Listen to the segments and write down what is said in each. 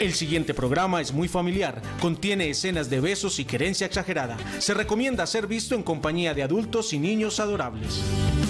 El siguiente programa es muy familiar, contiene escenas de besos y querencia exagerada. Se recomienda ser visto en compañía de adultos y niños adorables.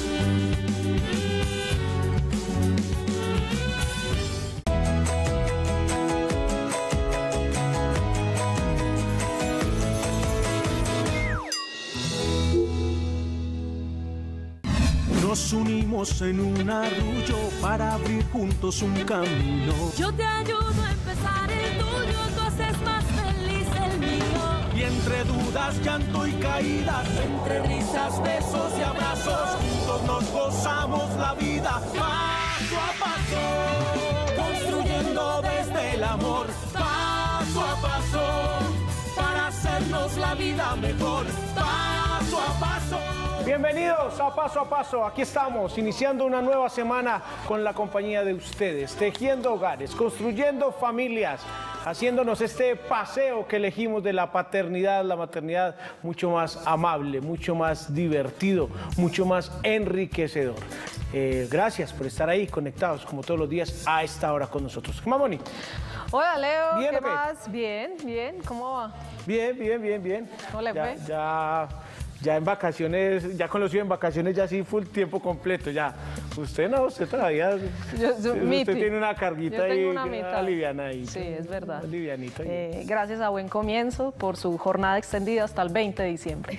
Nos unimos en un arrullo para abrir juntos un camino. Yo te ayudo a empezar el tuyo, tú haces más feliz el mío. Y entre dudas, llanto y caídas, entre risas, besos y abrazos, juntos nos gozamos la vida paso a paso, construyendo desde el amor paso a paso, para hacernos la vida mejor paso a paso. Bienvenidos a Paso, aquí estamos iniciando una nueva semana con la compañía de ustedes, tejiendo hogares, construyendo familias, haciéndonos este paseo que elegimos de la paternidad, la maternidad mucho más amable, mucho más divertido, mucho más enriquecedor. Gracias por estar ahí conectados como todos los días a esta hora con nosotros. Mamoni. Hola Leo, ¿Bien, ¿qué o qué? más? Bien, ¿cómo va? Bien. ¿Cómo le fue? Ya en vacaciones, ya conocido en vacaciones, ya sí full tiempo completo, ya. Usted no, usted todavía, usted tiene una carguita ahí, aliviana ahí. Sí, es verdad. Alivianita. Gracias a Buen Comienzo por su jornada extendida hasta el 20 de diciembre.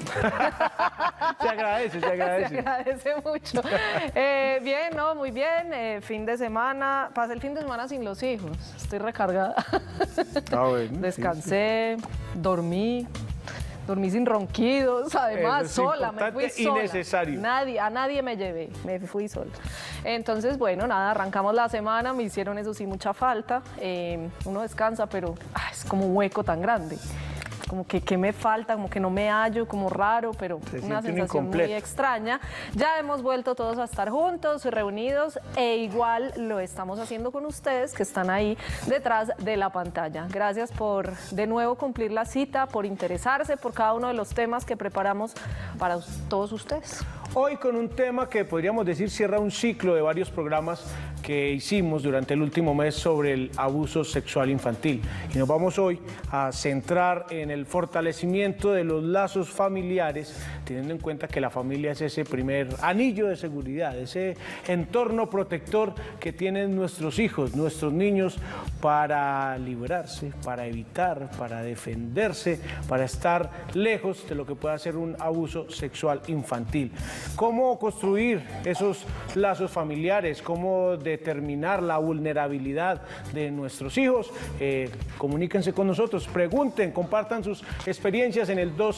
Se agradece. Se agradece mucho. Bien, no, muy bien. Fin de semana, pasé el fin de semana sin los hijos, estoy recargada. Bueno, Descansé, dormí sin ronquidos, además sola, me fui sola. Innecesario. A nadie me llevé, me fui sola. Entonces, bueno, nada, arrancamos la semana, me hicieron eso sí mucha falta. Uno descansa, pero es como un hueco tan grande. Como que me falta, como que no me hallo, como raro, pero una sensación muy extraña. Ya hemos vuelto todos a estar juntos, reunidos, e igual lo estamos haciendo con ustedes que están ahí detrás de la pantalla. Gracias por de nuevo cumplir la cita, por interesarse por cada uno de los temas que preparamos para todos ustedes. Hoy con un tema que podríamos decir cierra un ciclo de varios programas que hicimos durante el último mes sobre el abuso sexual infantil. Y nos vamos hoy a centrar en el fortalecimiento de los lazos familiares, teniendo en cuenta que la familia es ese primer anillo de seguridad, ese entorno protector que tienen nuestros hijos, nuestros niños, para librarse, para evitar, para defenderse, para estar lejos de lo que pueda ser un abuso sexual infantil. ¿Cómo construir esos lazos familiares? ¿Cómo determinar la vulnerabilidad de nuestros hijos? Comuníquense con nosotros, pregunten, compartan sus experiencias en el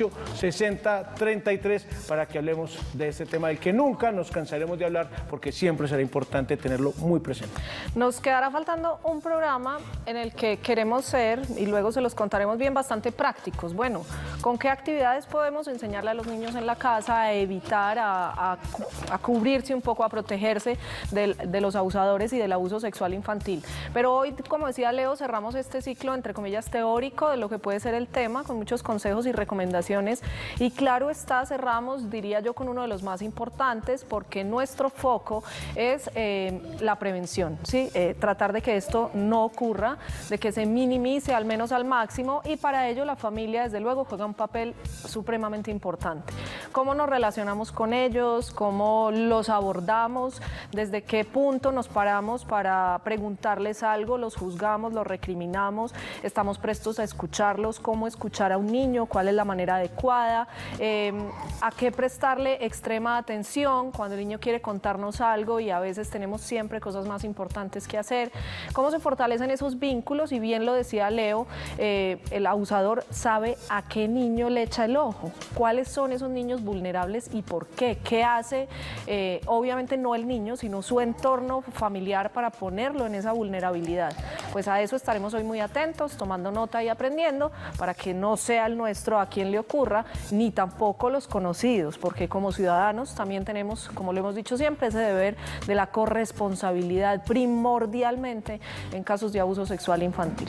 268-6033 para que hablemos de este tema del que nunca nos cansaremos de hablar, porque siempre será importante tenerlo muy presente. Nos quedará faltando un programa en el que queremos ser, y luego se los contaremos bien, bastante prácticos. Bueno, ¿con qué actividades podemos enseñarle a los niños en la casa a evitar, a cubrirse un poco, a protegerse de los abusadores y del abuso sexual infantil? Pero hoy, como decía Leo, cerramos este ciclo, entre comillas, teórico de lo que puede ser el tema, con muchos consejos y recomendaciones. Y claro está, cerramos, diría yo, con uno de los más importantes, porque nuestro foco es la prevención, ¿sí? Tratar de que esto no ocurra, de que se minimice al menos al máximo, y para ello la familia, desde luego, juega un papel supremamente importante. ¿Cómo nos relacionamos con ellos? ¿Cómo los abordamos? ¿Desde qué punto nos paramos para preguntarles algo? ¿Los juzgamos? ¿Los recriminamos? ¿Estamos prestos a escucharlos? ¿Cómo escuchar a un niño? ¿Cuál es la manera adecuada? ¿A qué prestarle extrema atención cuando el niño quiere contarnos algo y a veces tenemos siempre cosas más importantes que hacer? ¿Cómo se fortalecen esos vínculos? Y bien lo decía Leo, el abusador sabe a qué niño le echa el ojo, cuáles son esos niños vulnerables y por qué, qué hace, obviamente no el niño, sino su entorno familiar para ponerlo en esa vulnerabilidad. Pues a eso estaremos hoy muy atentos, tomando nota y aprendiendo, para que no sea el nuestro a quien le ocurra, ni tampoco los conocidos, porque como ciudadanos también tenemos, como lo hemos dicho siempre, ese deber de la corresponsabilidad primordialmente en casos de abuso sexual infantil.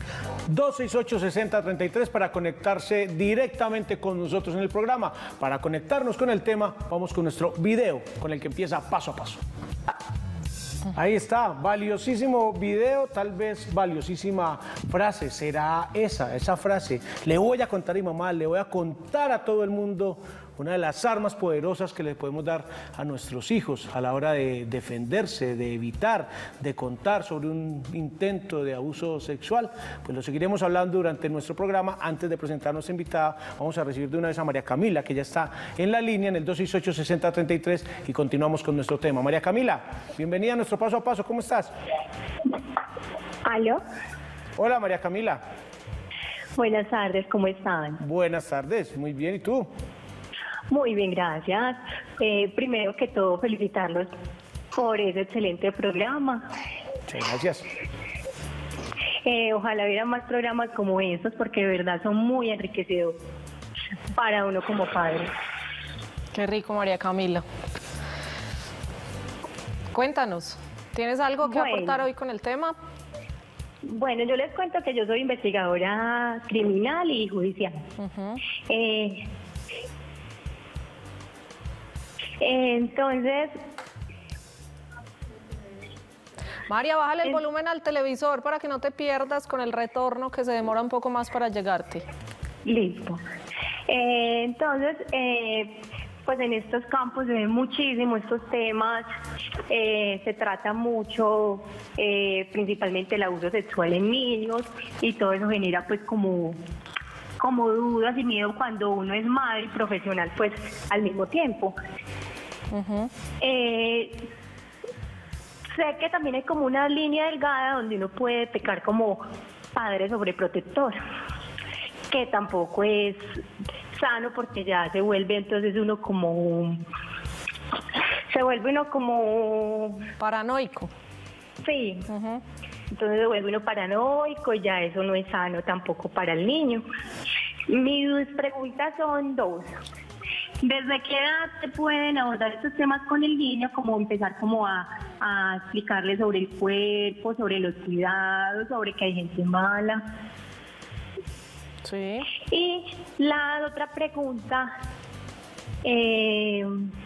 268-6033 para conectarse directamente con nosotros en el programa. Para conectarnos con el tema, vamos con nuestro video, con el que empieza Paso a Paso. Ahí está, valiosísimo video, tal vez valiosísima frase. ¿Será esa frase? Le voy a contar a mi mamá, le voy a contar a todo el mundo, una de las armas poderosas que le podemos dar a nuestros hijos a la hora de defenderse, de evitar, de contar sobre un intento de abuso sexual. Pues lo seguiremos hablando durante nuestro programa. Antes de presentar a nuestra invitada, vamos a recibir de una vez a María Camila, que ya está en la línea en el 268-6033, y continuamos con nuestro tema. María Camila, bienvenida a nuestro Paso a Paso. ¿Cómo estás? ¿Aló? Hola, María Camila. Buenas tardes, ¿cómo están? Buenas tardes, muy bien. ¿Y tú? Muy bien, gracias. Primero que todo, felicitarlos por ese excelente programa. Muchas gracias. Ojalá hubiera más programas como estos, porque de verdad son muy enriquecedores para uno como padre. Qué rico, María Camila. Cuéntanos, ¿tienes algo que aportar hoy con el tema? Bueno, yo les cuento que yo soy investigadora criminal y judicial. Entonces... María, bájale el volumen al televisor para que no te pierdas con el retorno, que se demora un poco más para llegarte. Listo. Entonces, pues en estos campos se ven muchísimo estos temas. Se trata mucho, principalmente el abuso sexual en niños, y todo eso genera pues como dudas y miedo cuando uno es madre y profesional pues al mismo tiempo. Sé que también hay como una línea delgada donde uno puede pecar como padre sobreprotector, que tampoco es sano, porque ya se vuelve entonces uno como paranoico. Sí. Entonces se vuelve uno paranoico, y ya eso no es sano tampoco para el niño. Mis preguntas son dos. ¿Desde qué edad se pueden abordar estos temas con el niño? Como empezar como a explicarle sobre el cuerpo, sobre los cuidados, sobre que hay gente mala. Sí. Y la otra pregunta, ¿de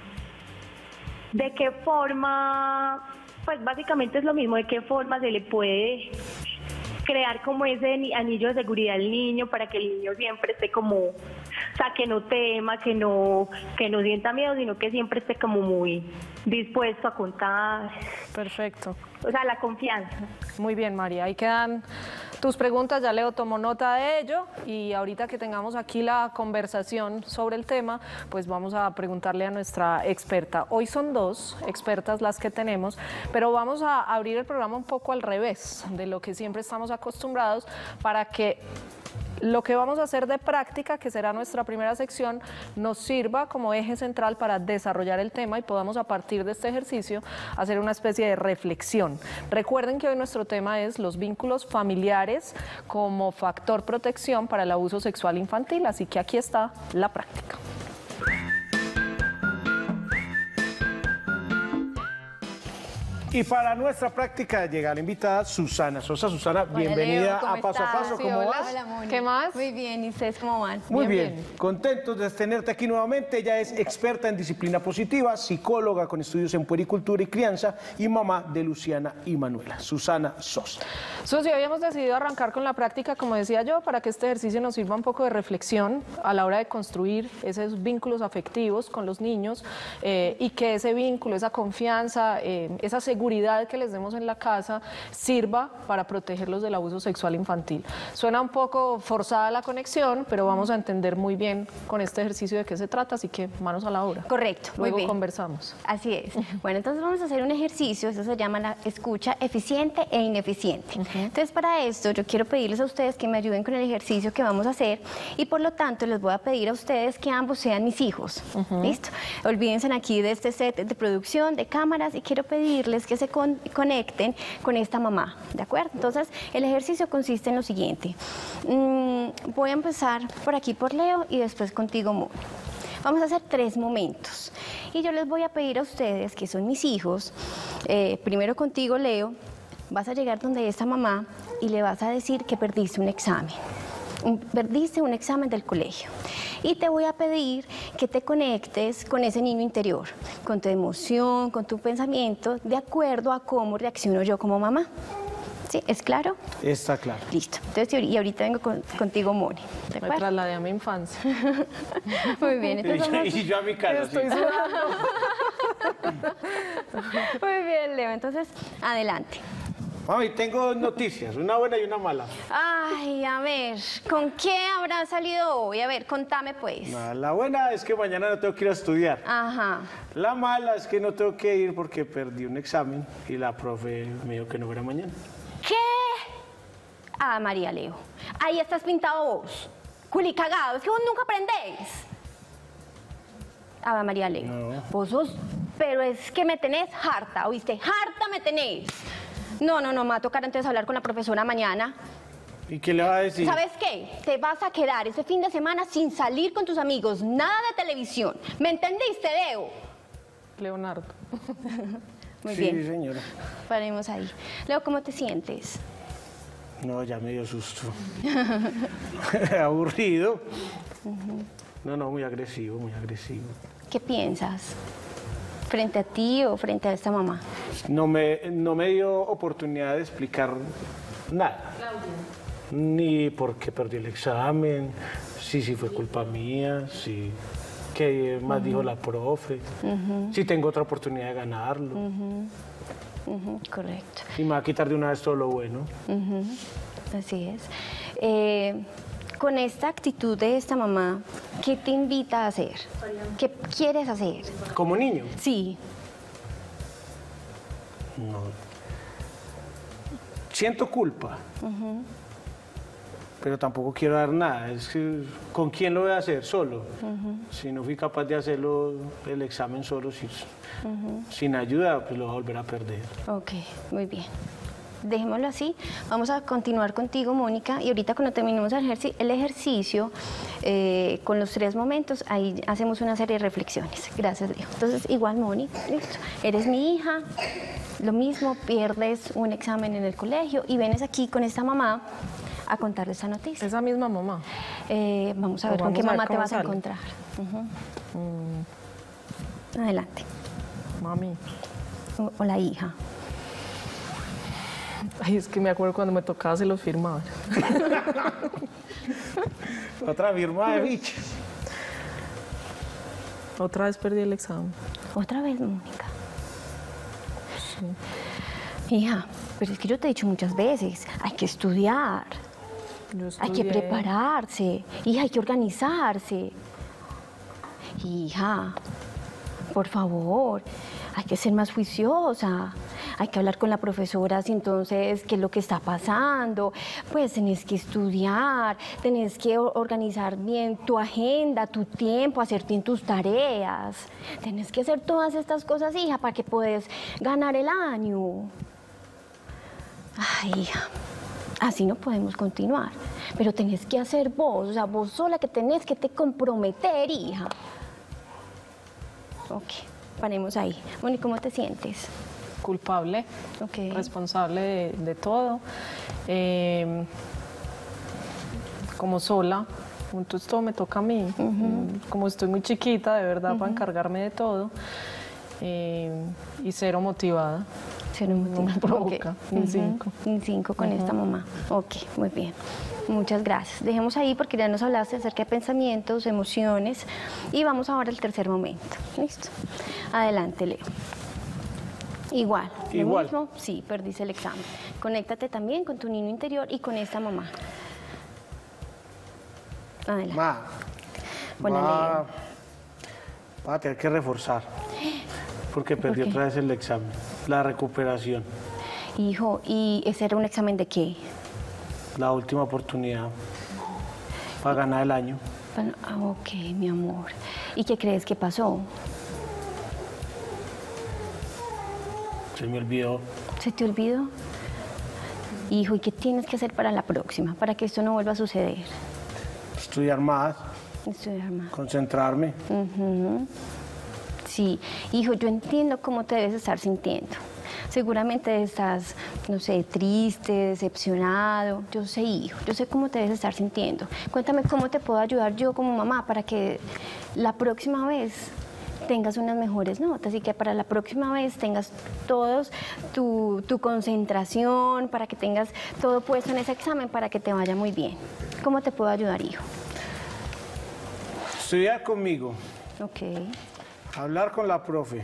qué forma, pues básicamente es lo mismo, de qué forma se le puede crear como ese anillo de seguridad al niño para que el niño siempre esté como, o sea, que no tema, que no sienta miedo, sino que siempre esté como muy dispuesto a contar? Perfecto. O sea, la confianza. Muy bien, María. Ahí quedan tus preguntas, ya Leo tomó nota de ello, y ahorita que tengamos aquí la conversación sobre el tema, pues vamos a preguntarle a nuestra experta. Hoy son dos expertas las que tenemos, pero vamos a abrir el programa un poco al revés de lo que siempre estamos acostumbrados, para que lo que vamos a hacer de práctica, que será nuestra primera sección, nos sirva como eje central para desarrollar el tema y podamos a partir de este ejercicio hacer una especie de reflexión. Recuerden que hoy nuestro tema es los vínculos familiares como factor protección para el abuso sexual infantil, así que aquí está la práctica. Y para nuestra práctica llega la invitada Susana Sosa. Susana, bienvenida a Paso a Paso. ¿Cómo vas? Hola, Moni. ¿Qué más? Muy bien, ¿y ustedes cómo van? Muy Bien, bien, contentos de tenerte aquí nuevamente. Ella es experta en disciplina positiva, psicóloga con estudios en puericultura y crianza, y mamá de Luciana y Manuela. Susana Sosa. Susi, hoy hemos decidido arrancar con la práctica, como decía yo, para que este ejercicio nos sirva un poco de reflexión a la hora de construir esos vínculos afectivos con los niños, y que ese vínculo, esa confianza, esa seguridad que les demos en la casa sirva para protegerlos del abuso sexual infantil. Suena un poco forzada la conexión, pero vamos a entender muy bien con este ejercicio de qué se trata, así que manos a la obra. Correcto, muy Luego bien. conversamos. Así es. Bueno, entonces vamos a hacer un ejercicio, eso se llama la escucha eficiente e ineficiente. Entonces, para esto yo quiero pedirles a ustedes que me ayuden con el ejercicio que vamos a hacer, y por lo tanto les voy a pedir a ustedes que ambos sean mis hijos. ¿Listo? Olvídense aquí de este set de producción, de cámaras, y quiero pedirles que se conecten con esta mamá, ¿de acuerdo? Entonces, el ejercicio consiste en lo siguiente. Voy a empezar por aquí por Leo y después contigo, Moni. Vamos a hacer 3 momentos. Y yo les voy a pedir a ustedes, que son mis hijos, primero contigo, Leo, vas a llegar donde esta mamá y le vas a decir que perdiste un examen. perdiste un examen del colegio. Y te voy a pedir que te conectes con ese niño interior, con tu emoción, con tu pensamiento, de acuerdo a cómo reacciono yo como mamá. ¿Sí? ¿Es claro? Está claro. Listo. Entonces, y ahorita vengo contigo, Moni. ¿De Me acuerdo? trasladé a mi infancia. Muy bien. Entonces vamos... Y yo a mi casa. Estoy sí. sudando. Muy bien, Leo. Entonces, adelante. Mami, tengo noticias, una buena y una mala. Ay, a ver, ¿con qué habrá salido hoy? A ver, contame pues. La buena es que mañana no tengo que ir a estudiar. Ajá. La mala es que no tengo que ir porque perdí un examen y la profe me dijo que no fuera mañana. ¿Qué? Ah, María Leo, ahí estás pintado vos. Culi cagado, es que vos nunca aprendéis. Ah, María Leo, No. vos sos, pero es que me tenés harta, ¿oíste? Harta me tenés. No, me va a tocar entonces hablar con la profesora mañana. ¿Y qué le va a decir? ¿Sabes qué? Te vas a quedar ese fin de semana sin salir con tus amigos, nada de televisión. ¿Me entendiste, Leo? Leonardo. Muy Sí, bien, señora. paremos ahí. Leo, ¿cómo te sientes? No, ya me dio susto. Aburrido. No, muy agresivo, muy agresivo. ¿Qué piensas? ¿Frente a ti o frente a esta mamá? No me dio oportunidad de explicar nada. Ni por qué perdí el examen, si fue culpa mía, si qué más dijo la profe, si tengo otra oportunidad de ganarlo. Ujú, correcto. Y me va a quitar de una vez todo lo bueno. Así es. Con esta actitud de esta mamá, ¿qué te invita a hacer? ¿Qué quieres hacer? Como niño. Sí. No. Siento culpa. Pero tampoco quiero dar nada. Es que, ¿con quién lo voy a hacer? Solo. Si no fui capaz de hacerlo, el examen solo, sin ayuda, pues lo voy a volver a perder. Ok, muy bien. Dejémoslo así. Vamos a continuar contigo, Mónica, y ahorita cuando terminemos el ejercicio, con los 3 momentos, ahí hacemos una serie de reflexiones. Gracias, Leo. Entonces, igual, Moni, listo. Eres mi hija, lo mismo, pierdes un examen en el colegio y vienes aquí con esta mamá a contarle esta noticia. Esa misma mamá. Vamos a ver con Vamos qué a ver mamá te cómo vas a sale. encontrar. Adelante. Mami. O la hija. Ay, es que me acuerdo cuando me tocaba se los firmaba. Otra firma de bicho. Otra vez perdí el examen. Otra vez, Mónica. Hija, pero es que yo te he dicho muchas veces, hay que estudiar, Yo hay que estudié. prepararse, hija, hay que organizarse. Hija, por favor, hay que ser más juiciosa. Hay que hablar con la profesora si entonces qué es lo que está pasando. Pues tenés que estudiar, tenés que organizar bien tu agenda, tu tiempo, hacer bien tus tareas. Tenés que hacer todas estas cosas, hija, para que puedas ganar el año. Ay, hija, así no podemos continuar. Pero tenés que hacer vos, o sea, vos sola que tenés que te comprometer, hija. Ok, paremos ahí. Moni, ¿cómo te sientes? Culpable, Ok. responsable de todo. Como sola, entonces todo me toca a mí. Como estoy muy chiquita, de verdad, para encargarme de todo. Y cero motivada. Cero motivo. No me provoca, Ok. ni 5. Ni 5 con esta mamá. Ok, muy bien. Muchas gracias. Dejemos ahí porque ya nos hablaste acerca de pensamientos, emociones. Y vamos ahora al tercer momento. ¿Listo? Adelante, Leo. Igual. ¿Lo Igual. mismo? Sí, perdiste el examen. Conéctate también con tu niño interior y con esta mamá. Adelante. Ma, Hola, Leo. va a tener que reforzar. Porque perdí qué? otra vez el examen. La recuperación. Hijo, ¿y ese era un examen de qué? La última oportunidad para ganar el año. Bueno, ok, mi amor. ¿Y qué crees que pasó? Se me olvidó. ¿Se te olvidó? Hijo, ¿y qué tienes que hacer para la próxima? Para que esto no vuelva a suceder. Estudiar más, Estudiar más. concentrarme. Sí, hijo, yo entiendo cómo te debes estar sintiendo. Seguramente estás, no sé, triste, decepcionado. Yo sé, hijo, yo sé cómo te debes estar sintiendo. Cuéntame cómo te puedo ayudar yo como mamá para que la próxima vez tengas unas mejores notas y que para la próxima vez tengas todos tu concentración, para que tengas todo puesto en ese examen para que te vaya muy bien. ¿Cómo te puedo ayudar, hijo? Estudiar conmigo. Ok. Hablar con la profe.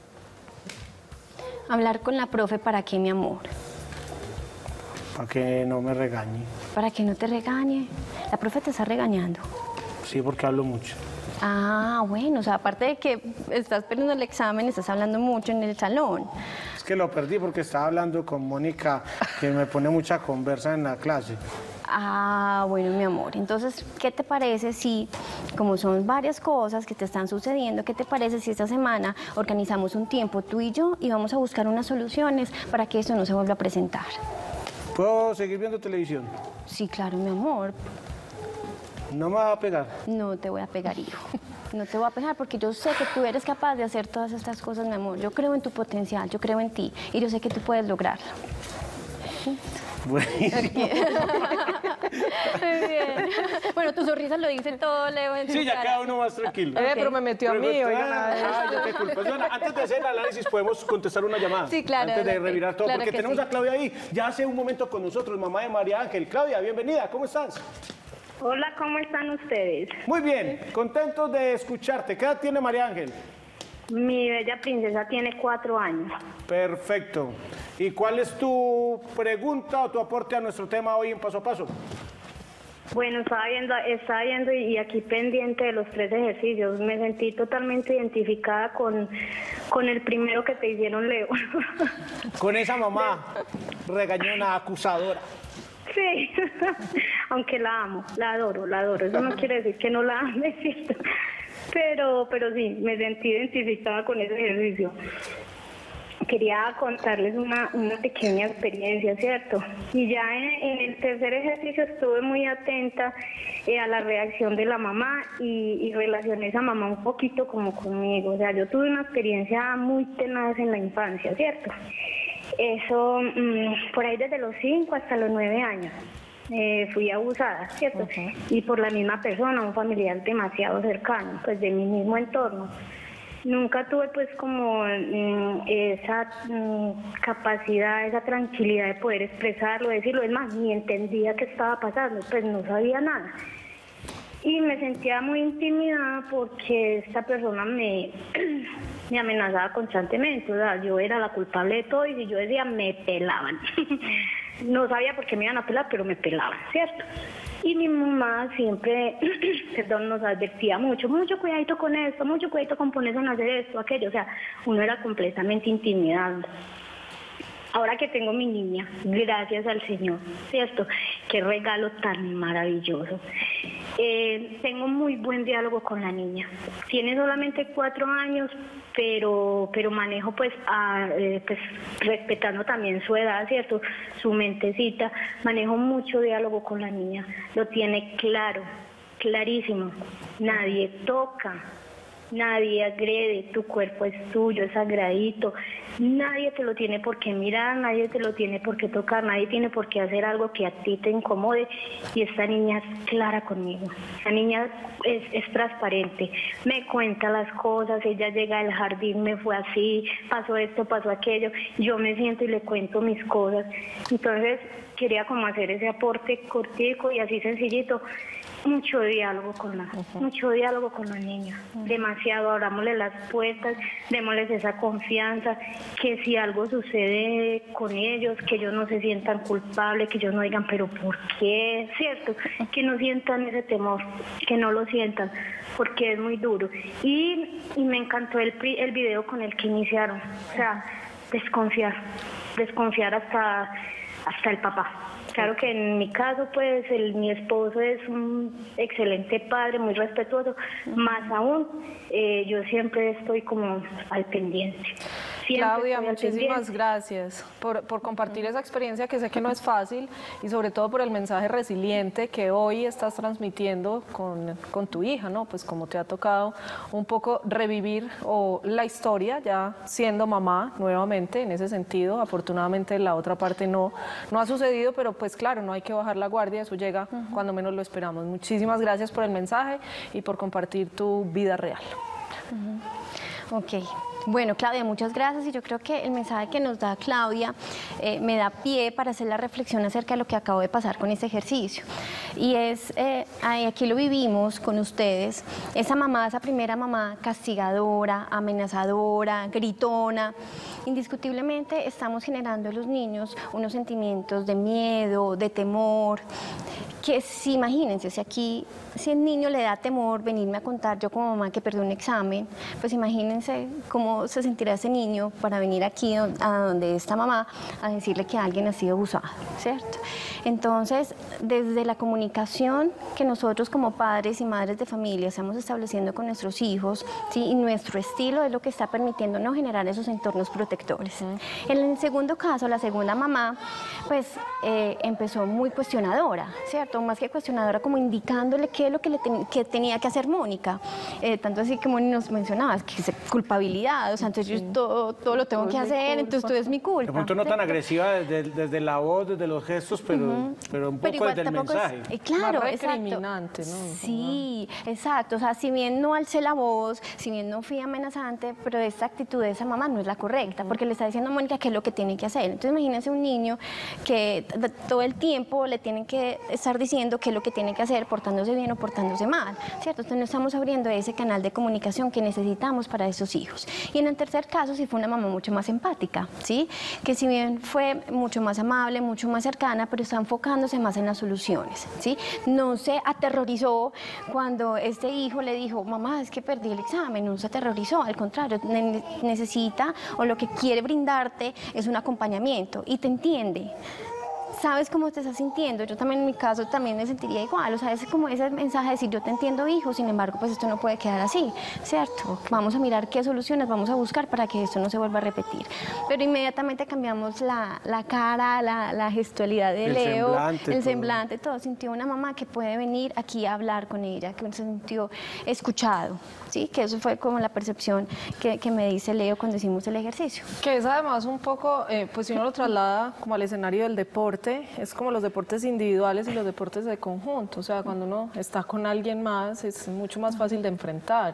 Hablar con la profe, ¿para qué, mi amor? Para que no me regañe. Para que no te regañe. La profe te está regañando. Sí, porque hablo mucho. Ah, bueno, o sea, aparte de que estás perdiendo el examen, estás hablando mucho en el salón. Es que lo perdí porque estaba hablando con Mónica, que me pone mucha conversa en la clase. Ah, bueno, mi amor. Entonces, ¿qué te parece si, como son varias cosas que te están sucediendo, qué te parece si esta semana organizamos un tiempo tú y yo y vamos a buscar unas soluciones para que esto no se vuelva a presentar? ¿Puedo seguir viendo televisión? Sí, claro, mi amor. ¿No me va a pegar? No te voy a pegar, hijo. No te voy a pegar porque yo sé que tú eres capaz de hacer todas estas cosas, mi amor. Yo creo en tu potencial, yo creo en ti y yo sé que tú puedes lograrlo. Buenísimo. Muy bien. Bueno, tu sonrisa lo dice todo, Leo, en tu Sí, ya cara. queda uno más tranquilo. Pero me metió a mí, oigan. Ay, qué culpa. Joana, antes de hacer el análisis, podemos contestar una llamada. Sí, claro, Antes de adelante. revirar todo, Claro porque que tenemos sí. a Claudia ahí, ya hace un momento con nosotros, mamá de María Ángel. Claudia, bienvenida, ¿cómo estás? Hola, ¿cómo están ustedes? Muy bien, contentos de escucharte. ¿Qué edad tiene María Ángel? Mi bella princesa tiene 4 años. Perfecto. ¿Y cuál es tu pregunta o tu aporte a nuestro tema hoy en Paso a Paso? Bueno, estaba viendo y aquí pendiente de los 3 ejercicios. Me sentí totalmente identificada con el primero que te hicieron, Leo. Con esa mamá regañona, acusadora. Sí, aunque la amo, la adoro. Eso no quiere decir que no la ame, ¿cierto? Pero sí, me sentí identificada con ese ejercicio. Quería contarles una pequeña experiencia, ¿cierto? Y ya en el tercer ejercicio estuve muy atenta a la reacción de la mamá y relacioné a esa mamá un poquito como conmigo. O sea, yo tuve una experiencia muy tenaz en la infancia, ¿cierto? Eso, por ahí desde los 5 hasta los 9 años. Fui abusada, ¿cierto? Okay. Y por la misma persona, un familiar demasiado cercano, pues de mi mismo entorno. Nunca tuve pues como esa capacidad, esa tranquilidad de poder expresarlo, decirlo. Es más, ni entendía qué estaba pasando, pues no sabía nada. Y me sentía muy intimidada porque esta persona me amenazaba constantemente. O sea, yo era la culpable de todo y si yo decía, me pelaban. No sabía por qué me iban a pelar, pero me pelaban, ¿cierto? Y mi mamá siempre, nos advertía mucho cuidadito con esto, mucho cuidadito con ponerse a hacer esto, aquello. O sea, uno era completamente intimidado. Ahora que tengo mi niña, gracias al Señor, ¿cierto? Qué regalo tan maravilloso. Tengo muy buen diálogo con la niña. Tiene solamente 4 años, pero manejo pues respetando también su edad, ¿cierto? Su mentecita. Manejo mucho diálogo con la niña. Lo tiene claro, clarísimo. Nadie toca. Nadie agrede, tu cuerpo es tuyo, es sagradito. Nadie te lo tiene por qué mirar, nadie te lo tiene por qué tocar, nadie tiene por qué hacer algo que a ti te incomode. Y esta niña es clara conmigo. La niña es transparente, me cuenta las cosas. Ella llega al jardín, me fue así, pasó esto, pasó aquello. Yo me siento y le cuento mis cosas. Entonces quería como hacer ese aporte cortico y así sencillito. Mucho diálogo con la niña, demasiado. Abrámosle las puertas, démosles esa confianza, que si algo sucede con ellos, que ellos no se sientan culpables, que ellos no digan, pero ¿por qué? ¿Cierto? Que no sientan ese temor, que no lo sientan, porque es muy duro. Y me encantó el video con el que iniciaron, o sea, desconfiar hasta el papá. Claro que en mi caso, pues, mi esposo es un excelente padre, muy respetuoso, más aún, yo siempre estoy como al pendiente. Claudia, estoy al muchísimas pendiente. gracias por compartir esa experiencia que sé que no es fácil y sobre todo por el mensaje resiliente que hoy estás transmitiendo con tu hija, ¿no? Pues como te ha tocado un poco revivir la historia ya siendo mamá nuevamente en ese sentido. Afortunadamente la otra parte no ha sucedido, pero pues claro, no hay que bajar la guardia, eso llega cuando menos lo esperamos. Muchísimas gracias por el mensaje y por compartir tu vida real. Ok. Bueno, Claudia, muchas gracias y yo creo que el mensaje que nos da Claudia me da pie para hacer la reflexión acerca de lo que acabo de pasar con este ejercicio. Y es, aquí lo vivimos con ustedes, esa mamá, esa primera mamá castigadora, amenazadora, gritona. Indiscutiblemente estamos generando en los niños unos sentimientos de miedo, de temor, que si imagínense, si el niño le da temor venirme a contar yo como mamá que perdió un examen, pues imagínense cómo se sentirá ese niño para venir aquí a donde está mamá a decirle que alguien ha sido abusado, ¿cierto? Entonces, desde la comunicación que nosotros como padres y madres de familia estamos estableciendo con nuestros hijos, ¿sí? Y nuestro estilo es lo que está permitiendo no generar esos entornos protectores. En el segundo caso, la segunda mamá, pues empezó muy cuestionadora, ¿cierto? Más que cuestionadora, como indicándole qué es lo que tenía que hacer Mónica. Tanto así como nos mencionabas, que es culpabilidad, o sea, entonces yo todo lo tengo que hacer, entonces todo es mi culpa. De pronto no tan agresiva desde la voz, desde los gestos, pero un poco desde el mensaje. Claro, Más exacto. recriminante, ¿no? Sí, exacto. O sea, si bien no alcé la voz, si bien no fui amenazante, pero esta actitud de esa mamá no es la correcta, porque le está diciendo a Mónica qué es lo que tiene que hacer. Entonces imagínense un niño que todo el tiempo le tienen que estar diciendo qué es lo que tiene que hacer, portándose bien o portándose mal, ¿cierto? Entonces no estamos abriendo ese canal de comunicación que necesitamos para esos hijos. Y en el tercer caso sí fue una mamá mucho más empática, ¿sí? Que si bien fue mucho más amable, mucho más cercana, pero está enfocándose más en las soluciones, ¿sí? No se aterrorizó cuando este hijo le dijo, mamá, es que perdí el examen, no se aterrorizó, al contrario, necesita o lo que quiere brindarte es un acompañamiento y te entiende. Sabes cómo te estás sintiendo, yo también en mi caso también me sentiría igual, o sea, es como ese mensaje de decir, yo te entiendo, hijo, sin embargo, pues esto no puede quedar así, ¿cierto? Vamos a mirar qué soluciones vamos a buscar para que esto no se vuelva a repetir. Pero inmediatamente cambiamos la cara, la gestualidad de Leo, el semblante, todo. Sintió una mamá que puede venir aquí a hablar con ella, que se sintió escuchado, ¿sí? Que eso fue como la percepción que me dice Leo cuando hicimos el ejercicio. Que es además un poco, pues si uno lo traslada como al escenario del deporte, es como los deportes individuales y los deportes de conjunto, o sea, cuando uno está con alguien más es mucho más fácil de enfrentar.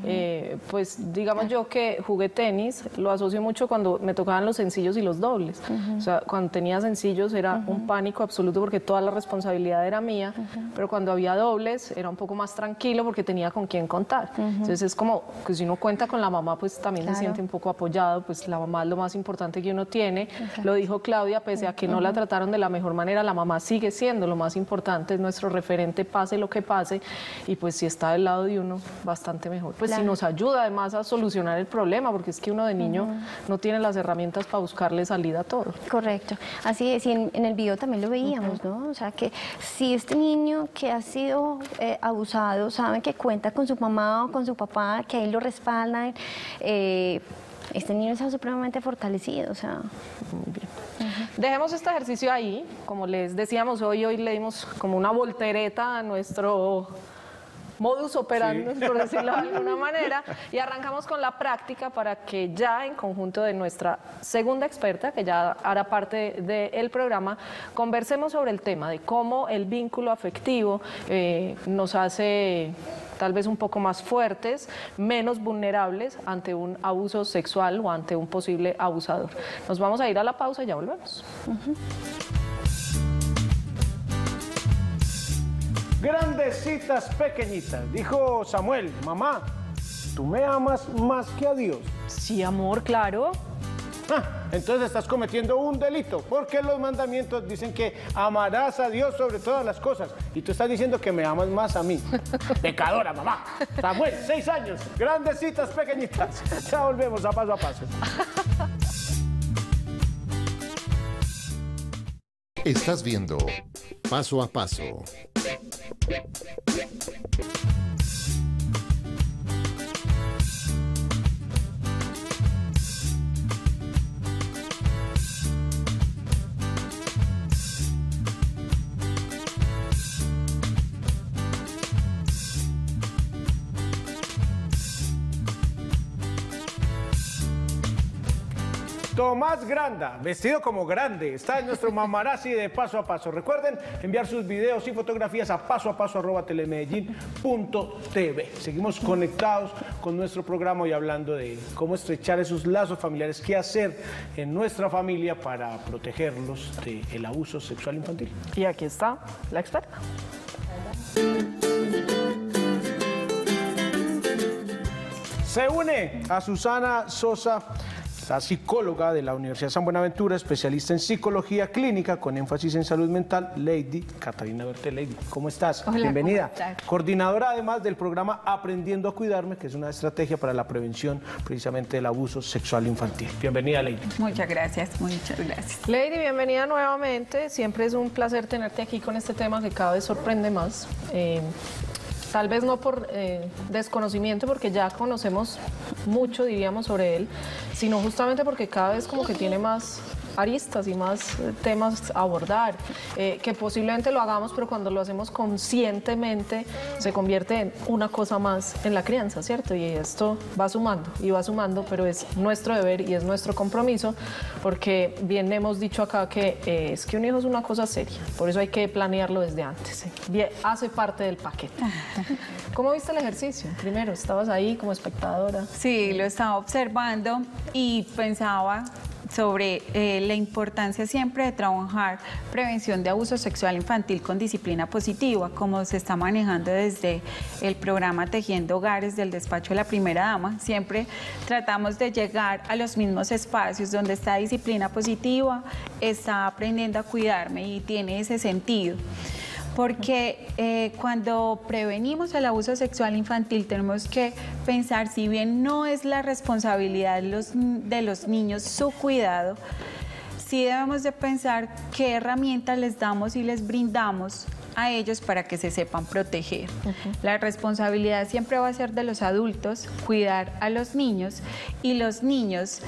Pues digamos yo que jugué tenis, lo asocio mucho cuando me tocaban los sencillos y los dobles, o sea, cuando tenía sencillos era un pánico absoluto porque toda la responsabilidad era mía, pero cuando había dobles era un poco más tranquilo porque tenía con quién contar. Entonces es como que si uno cuenta con la mamá, pues también se siente un poco apoyado, pues la mamá es lo más importante que uno tiene. Lo dijo Claudia, pese a que no la trataron de la mejor manera, la mamá sigue siendo lo más importante, es nuestro referente, pase lo que pase, y pues si está del lado de uno, bastante mejor. Pues si nos ayuda además a solucionar el problema, porque es que uno de niño no tiene las herramientas para buscarle salida a todo. Correcto, así es, y en el video también lo veíamos, ¿no? O sea, que si este niño que ha sido abusado sabe que cuenta con su mamá o con su papá, que ahí lo respaldan, este niño está supremamente fortalecido, o sea. Muy bien. Dejemos este ejercicio ahí, como les decíamos hoy le dimos como una voltereta a nuestro modus operandi, por decirlo de alguna manera, y arrancamos con la práctica para que ya en conjunto de nuestra segunda experta, que ya hará parte del programa, conversemos sobre el tema de cómo el vínculo afectivo nos hace tal vez un poco más fuertes, menos vulnerables ante un abuso sexual o ante un posible abusador. Nos vamos a ir a la pausa y ya volvemos. Grandecitas pequeñitas, dijo Samuel, mamá, ¿tú me amas más que a Dios? Sí, amor, claro. Entonces estás cometiendo un delito, porque los mandamientos dicen que amarás a Dios sobre todas las cosas, y tú estás diciendo que me amas más a mí. Pecadora, mamá. Samuel, 6 años, grandecitas pequeñitas. Ya volvemos a paso a paso. Estás viendo Paso a Paso. Tomás Granda, vestido como grande, está en nuestro Mamarazzi de Paso a Paso. Recuerden enviar sus videos y fotografías a pasoapaso@telemedellin.tv. Seguimos conectados con nuestro programa y hablando de cómo estrechar esos lazos familiares, qué hacer en nuestra familia para protegerlos del abuso sexual infantil. Y aquí está la experta. Se une a Susana Sosa, la psicóloga de la Universidad San Buenaventura, especialista en psicología clínica con énfasis en salud mental, Lady Catalina Bertel. Lady, ¿cómo estás? Hola, bienvenida. ¿cómo estás? Coordinadora además del programa Aprendiendo a Cuidarme, que es una estrategia para la prevención precisamente del abuso sexual infantil. Bienvenida, Lady. Muchas gracias, muchas gracias. Lady, bienvenida nuevamente. Siempre es un placer tenerte aquí con este tema que cada vez sorprende más. Tal vez no por desconocimiento, porque ya conocemos mucho, diríamos, sobre él, sino justamente porque cada vez como que tiene más aristas y más temas a abordar, que posiblemente lo hagamos, pero cuando lo hacemos conscientemente se convierte en una cosa más en la crianza, ¿cierto? Y esto va sumando y va sumando, pero es nuestro deber y es nuestro compromiso, porque bien hemos dicho acá que es que un hijo es una cosa seria, por eso hay que planearlo desde antes, hace parte del paquete. ¿Cómo viste el ejercicio? Primero, ¿estabas ahí como espectadora? Sí, lo estaba observando y pensaba sobre la importancia siempre de trabajar prevención de abuso sexual infantil con disciplina positiva, como se está manejando desde el programa Tejiendo Hogares del despacho de la primera dama. Siempre tratamos de llegar a los mismos espacios donde está disciplina positiva, está aprendiendo a cuidarme y tiene ese sentido. Porque cuando prevenimos el abuso sexual infantil tenemos que pensar, si bien no es la responsabilidad de los niños su cuidado, sí debemos de pensar qué herramientas les damos y les brindamos a ellos para que se sepan proteger. La responsabilidad siempre va a ser de los adultos cuidar a los niños, y los niños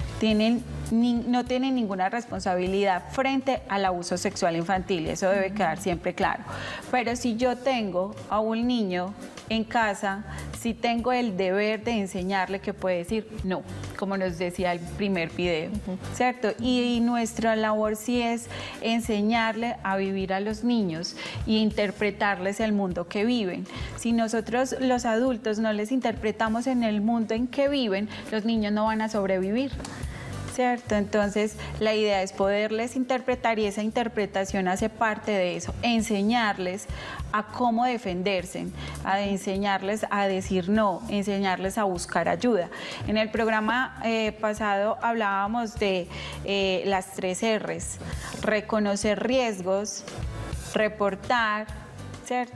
no tienen ninguna responsabilidad frente al abuso sexual infantil, eso debe quedar siempre claro. Pero si yo tengo a un niño en casa, sí tengo el deber de enseñarle que puede decir no, como nos decía el primer video, ¿cierto? Y nuestra labor sí es enseñarle a vivir a los niños y interpretarles el mundo que viven. Si nosotros los adultos no les interpretamos en el mundo en que viven, los niños no van a sobrevivir, ¿cierto? Entonces la idea es poderles interpretar, y esa interpretación hace parte de eso, enseñarles a cómo defenderse, a enseñarles a decir no, enseñarles a buscar ayuda. En el programa pasado hablábamos de las 3 R's: reconocer riesgos, reportar, ¿cierto?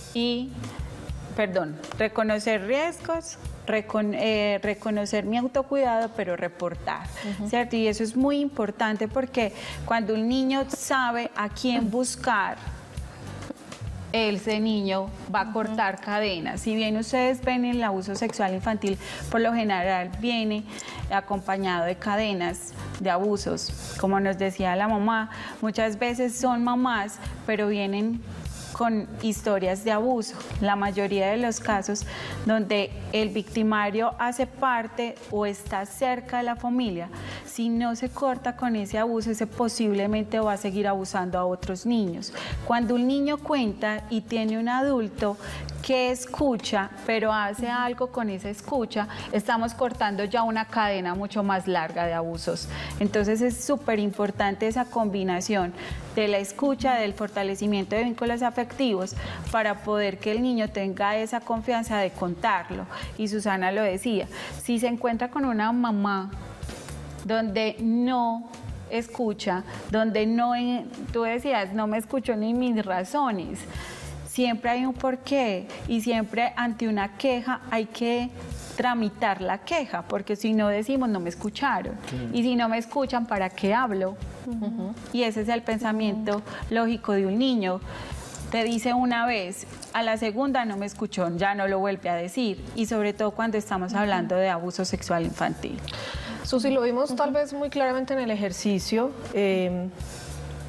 Reconocer riesgos, reconocer mi autocuidado, pero reportar, ¿cierto? Y eso es muy importante, porque cuando un niño sabe a quién buscar, ese niño va a cortar cadenas. Si bien ustedes ven el abuso sexual infantil, por lo general viene acompañado de cadenas de abusos. Como nos decía la mamá, muchas veces son mamás, pero vienen con historias de abuso. La mayoría de los casos donde el victimario hace parte o está cerca de la familia, si no se corta con ese abuso, ese posiblemente va a seguir abusando a otros niños. Cuando un niño cuenta y tiene un adulto que escucha, pero hace algo con esa escucha, estamos cortando ya una cadena mucho más larga de abusos. Entonces es súper importante esa combinación de la escucha, del fortalecimiento de vínculos afectivos, para poder que el niño tenga esa confianza de contarlo. Y Susana lo decía, si se encuentra con una mamá donde no escucha, donde no, tú decías, no me escuchó ni mis razones, siempre hay un porqué, y siempre ante una queja hay que tramitar la queja, porque si no decimos no me escucharon, y si no me escuchan, ¿para qué hablo? Y ese es el pensamiento lógico de un niño. Te dice una vez, a la segunda no me escuchó, ya no lo vuelve a decir, y sobre todo cuando estamos hablando de abuso sexual infantil. Susi, lo vimos tal vez muy claramente en el ejercicio, que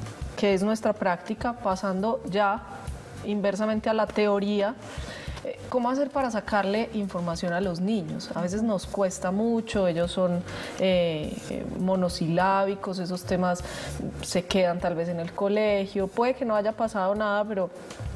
es nuestra práctica, pasando ya inversamente a la teoría. ¿Cómo hacer para sacarle información a los niños? A veces nos cuesta mucho, ellos son monosilábicos, esos temas se quedan tal vez en el colegio, puede que no haya pasado nada, pero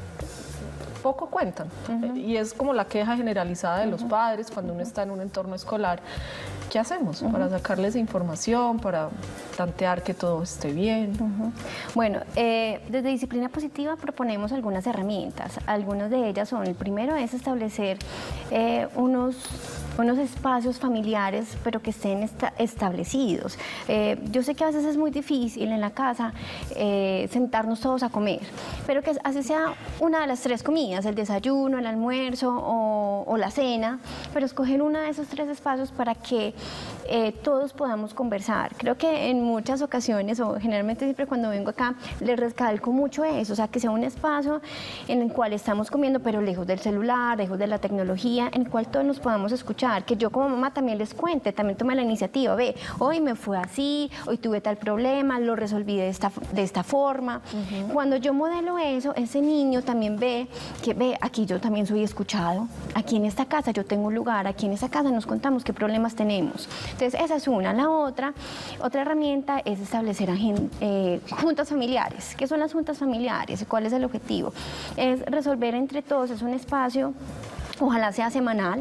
poco cuentan. Y es como la queja generalizada de los padres cuando uno está en un entorno escolar. ¿Qué hacemos para sacarles información, para tantear que todo esté bien? Bueno, desde Disciplina Positiva proponemos algunas herramientas. Algunas de ellas son, el primero es establecer unos espacios familiares, pero que estén establecidos. Yo sé que a veces es muy difícil en la casa sentarnos todos a comer, pero que así sea una de las 3 comidas, el desayuno, el almuerzo o la cena, pero escoger uno de esos 3 espacios para que todos podamos conversar. Creo que en muchas ocasiones, o generalmente siempre cuando vengo acá, les recalco mucho eso, o sea, que sea un espacio en el cual estamos comiendo, pero lejos del celular, lejos de la tecnología, en el cual todos nos podamos escuchar, que yo como mamá también les cuente, también tome la iniciativa, ve, hoy me fue así, hoy tuve tal problema, lo resolví de esta forma. Cuando yo modelo eso, ese niño también ve que, ve, aquí yo también soy escuchado, aquí en esta casa yo tengo un lugar, aquí en esta casa nos contamos qué problemas tenemos. Entonces, esa es una. La otra herramienta es establecer juntas familiares. ¿Qué son las juntas familiares? ¿Cuál es el objetivo? Es resolver entre todos, es un espacio, ojalá sea semanal,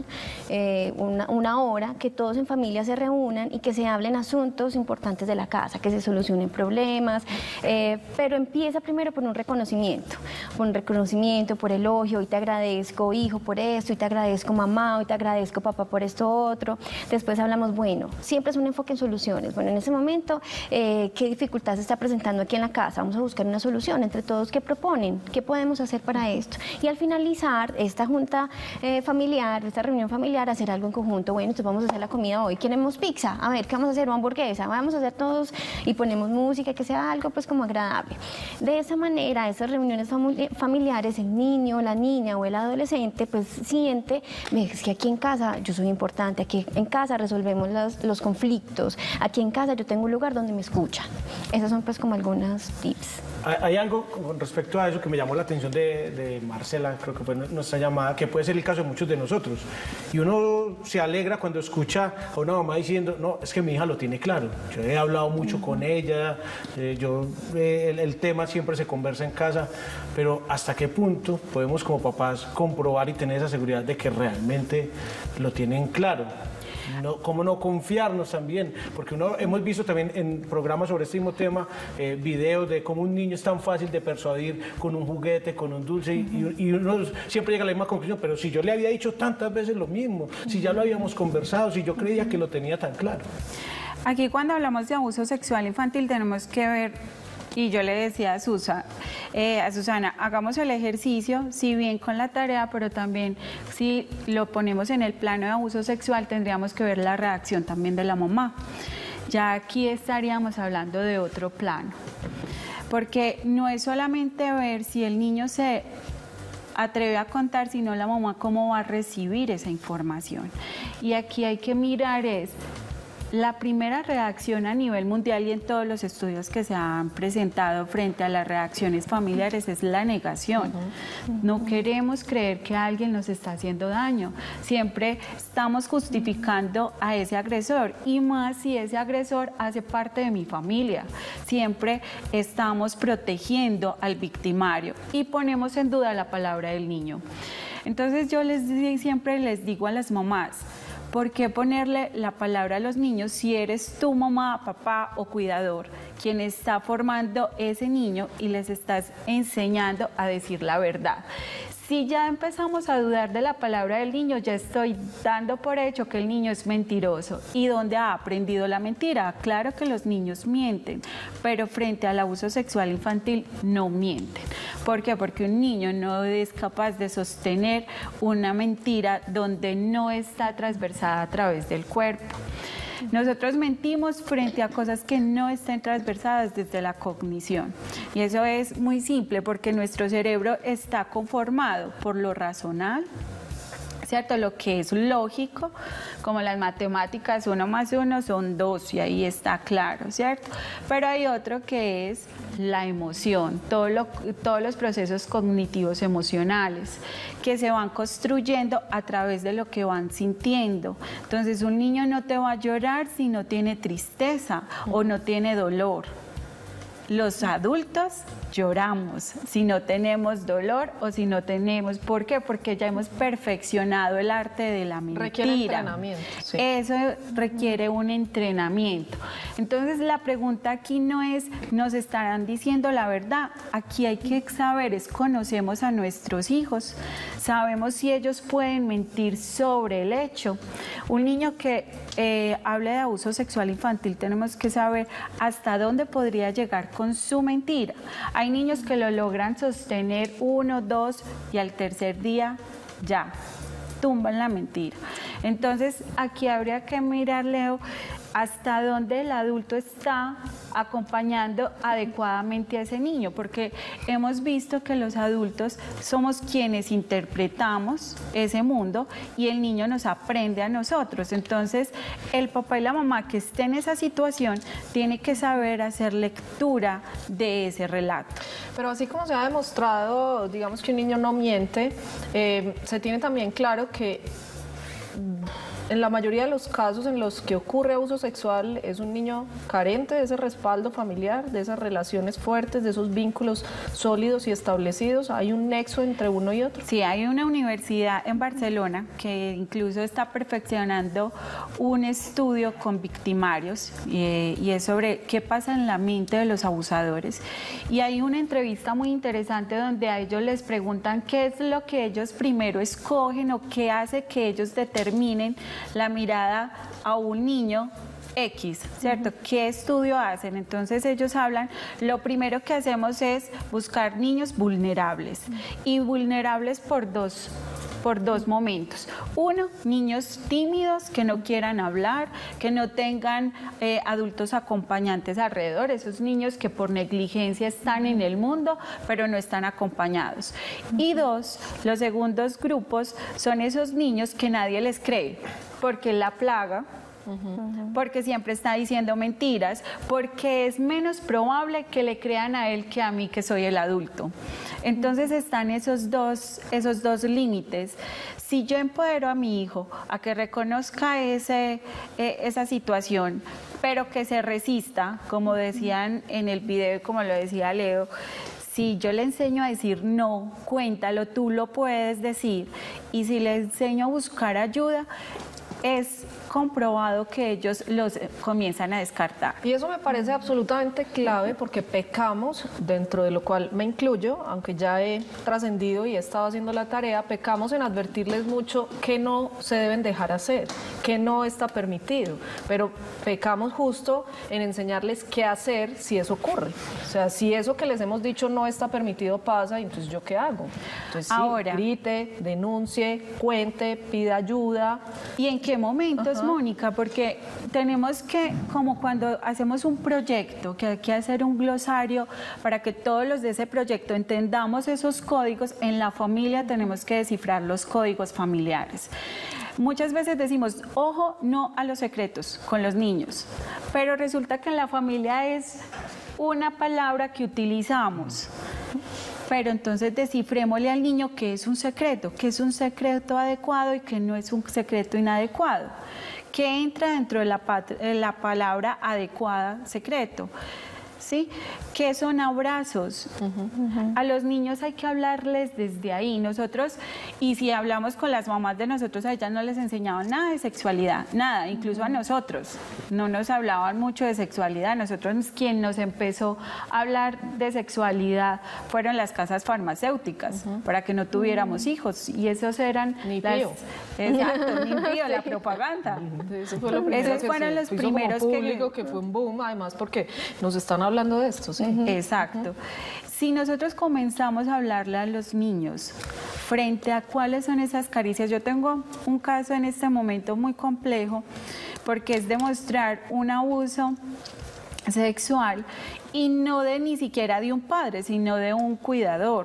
una hora, que todos en familia se reúnan y que se hablen asuntos importantes de la casa, que se solucionen problemas, pero empieza primero por un reconocimiento, por elogio. Hoy te agradezco, hijo, por esto, hoy te agradezco, mamá, hoy te agradezco, papá, por esto otro. Después hablamos, bueno, siempre es un enfoque en soluciones. Bueno, en ese momento, ¿qué dificultad se está presentando aquí en la casa? Vamos a buscar una solución entre todos. ¿Qué proponen? ¿Qué podemos hacer para esto? Y al finalizar esta junta familiar, esta reunión familiar, hacer algo en conjunto. Bueno, entonces vamos a hacer la comida hoy. ¿Queremos pizza? A ver, ¿qué vamos a hacer? ¿Una hamburguesa? Vamos a hacer todos y ponemos música, que sea algo pues como agradable. De esa manera, esas reuniones familiares, el niño, la niña o el adolescente pues siente, es que aquí en casa yo soy importante, aquí en casa resolvemos los conflictos, aquí en casa yo tengo un lugar donde me escuchan. Esas son pues como algunas tips. Hay algo con respecto a eso que me llamó la atención de Marcela, creo que fue nuestra llamada, que puede ser el caso de muchos de nosotros. Y uno se alegra cuando escucha a una mamá diciendo, no, es que mi hija lo tiene claro. Yo he hablado mucho con ella, el tema siempre se conversa en casa, pero ¿hasta qué punto podemos como papás comprobar y tener esa seguridad de que realmente lo tienen claro? No, ¿cómo no confiarnos también? Porque hemos visto también en programas sobre este mismo tema videos de cómo un niño es tan fácil de persuadir con un juguete, con un dulce, y uno siempre llega a la misma conclusión, pero si yo le había dicho tantas veces lo mismo, si ya lo habíamos conversado, si yo creía que lo tenía tan claro. Aquí cuando hablamos de abuso sexual infantil tenemos que ver, y yo le decía a Susana, hagamos el ejercicio, si bien con la tarea, pero también si lo ponemos en el plano de abuso sexual, tendríamos que ver la reacción también de la mamá. Ya aquí estaríamos hablando de otro plano, porque no es solamente ver si el niño se atreve a contar, sino la mamá cómo va a recibir esa información. Y aquí hay que mirar la primera reacción a nivel mundial y en todos los estudios que se han presentado frente a las reacciones familiares es la negación. No queremos creer que alguien nos está haciendo daño. Siempre estamos justificando a ese agresor, y más si ese agresor hace parte de mi familia. Siempre estamos protegiendo al victimario y ponemos en duda la palabra del niño. Entonces yo siempre les digo a las mamás, ¿por qué ponerle la palabra a los niños si eres tu mamá, papá o cuidador quien está formando ese niño y les estás enseñando a decir la verdad? Si ya empezamos a dudar de la palabra del niño, ya estoy dando por hecho que el niño es mentiroso. ¿Y dónde ha aprendido la mentira? Claro que los niños mienten, pero frente al abuso sexual infantil no mienten. ¿Por qué? Porque un niño no es capaz de sostener una mentira donde no está transversada a través del cuerpo. Nosotros mentimos frente a cosas que no estén transversadas desde la cognición. Y eso es muy simple porque nuestro cerebro está conformado por lo racional, ¿cierto? Lo que es lógico, como las matemáticas, 1 más 1 son 2 y ahí está claro, ¿cierto? Pero hay otro que es la emoción, todos los procesos cognitivos emocionales que se van construyendo a través de lo que van sintiendo. Entonces, un niño no te va a llorar si no tiene tristeza o no tiene dolor. Los adultos lloramos si no tenemos dolor o si no tenemos. ¿Por qué? Porque ya hemos perfeccionado el arte de la mentira. Requiere entrenamiento. Sí. Eso requiere un entrenamiento. Entonces, la pregunta aquí no es, ¿nos estarán diciendo la verdad? Aquí hay que saber, conocemos a nuestros hijos, sabemos si ellos pueden mentir sobre el hecho. Un niño que hable de abuso sexual infantil, tenemos que saber hasta dónde podría llegar con su mentira. Hay niños que lo logran sostener 1, 2 y al tercer día ya tumban la mentira. Entonces, aquí habría que mirar, Leo, hasta dónde el adulto está acompañando adecuadamente a ese niño, porque hemos visto que los adultos somos quienes interpretamos ese mundo y el niño nos aprende a nosotros. Entonces, el papá y la mamá que esté en esa situación tiene que saber hacer lectura de ese relato. Pero así como se ha demostrado, digamos que un niño no miente, se tiene también claro que en la mayoría de los casos en los que ocurre abuso sexual es un niño carente de ese respaldo familiar, de esas relaciones fuertes, de esos vínculos sólidos y establecidos. ¿Hay un nexo entre uno y otro? Sí, hay una universidad en Barcelona que incluso está perfeccionando un estudio con victimarios y es sobre qué pasa en la mente de los abusadores. Y hay una entrevista muy interesante donde a ellos les preguntan qué es lo que ellos primero escogen o qué hace que ellos determinen la mirada a un niño X, ¿cierto? ¿Qué estudio hacen? Entonces ellos hablan, lo primero que hacemos es buscar niños vulnerables y vulnerables por dos momentos. Uno, niños tímidos que no quieran hablar, que no tengan adultos acompañantes alrededor, esos niños que por negligencia están en el mundo, pero no están acompañados. Y dos, los segundos grupos son esos niños que nadie les cree, porque la plaga, porque siempre está diciendo mentiras, porque es menos probable que le crean a él que a mí, que soy el adulto. Entonces están esos dos límites. Si yo empodero a mi hijo a que reconozca esa situación, pero que se resista, como decían en el video y como lo decía Leo, si yo le enseño a decir no, cuéntalo, tú lo puedes decir, y si le enseño a buscar ayuda, es comprobado que ellos los comienzan a descartar. Y eso me parece absolutamente clave porque pecamos, dentro de lo cual me incluyo, aunque ya he trascendido y he estado haciendo la tarea, pecamos en advertirles mucho que no se deben dejar hacer, que no está permitido, pero pecamos justo en enseñarles qué hacer si eso ocurre. O sea, si eso que les hemos dicho no está permitido pasa, entonces ¿yo qué hago? Entonces sí, ahora, grite, denuncie, cuente, pida ayuda. ¿Y en qué momentos, Mónica? Porque tenemos que, como cuando hacemos un proyecto, que hay que hacer un glosario para que todos los de ese proyecto entendamos esos códigos, en la familia tenemos que descifrar los códigos familiares. Muchas veces decimos, ojo, no a los secretos con los niños, pero resulta que en la familia es una palabra que utilizamos. Pero entonces descifrémosle al niño qué es un secreto adecuado y qué no es un secreto inadecuado. ¿Qué entra dentro de la palabra adecuada, secreto? ¿Sí? ¿Qué son abrazos? A los niños hay que hablarles desde ahí. Nosotros, y si hablamos con las mamás de nosotros, a ellas no les enseñaban nada de sexualidad, nada, incluso a nosotros. No nos hablaban mucho de sexualidad. Nosotros, quien nos empezó a hablar de sexualidad fueron las casas farmacéuticas, para que no tuviéramos hijos. Y esos eran... Ni pío. Exacto, ni pío, la propaganda. Eso fue lo primero. Esos fueron los primeros que fue un boom, además, porque nos están hablando de esto, ¿sí? Exacto. Si nosotros comenzamos a hablarle a los niños frente a cuáles son esas caricias, yo tengo un caso en este momento muy complejo porque es demostrar un abuso sexual y no de ni siquiera de un padre, sino de un cuidador.